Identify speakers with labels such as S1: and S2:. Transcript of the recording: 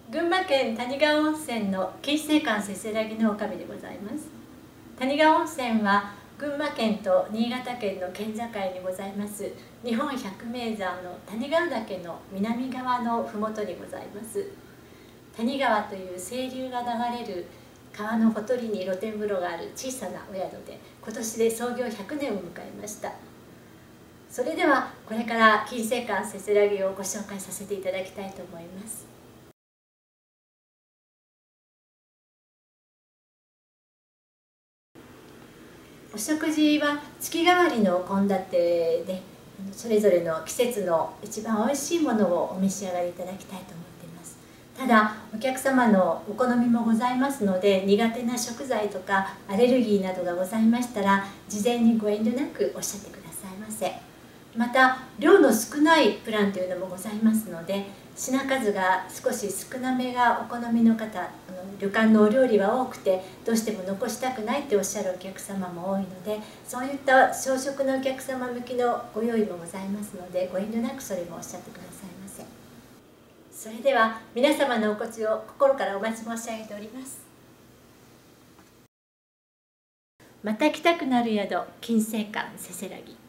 S1: 群馬県谷川温泉の金星館せせらぎの女将でございます。谷川温泉は群馬県と新潟県の県境にございます日本百名山の谷川岳の南側の麓にございます。谷川という清流が流れる川のほとりに露天風呂がある小さなお宿で、今年で創業100年を迎えました。それではこれから金星館せせらぎをご紹介させていただきたいと思います。お食事は月替わりの献立で、それぞれの季節の一番おいしいものをお召し上がりいただきたいと思っています。ただお客様のお好みもございますので、苦手な食材とかアレルギーなどがございましたら事前にご遠慮なくおっしゃってくださいませ。また量の少ないプランというのもございますので、品数が少し少なめがお好みの方、旅館のお料理は多くてどうしても残したくないっておっしゃるお客様も多いので、そういった小食のお客様向きのご用意もございますので、ご遠慮なくそれもおっしゃってくださいませ。それでは皆様のお越しを心からお待ち申し上げております。また来たくなる宿、金星館せせらぎ。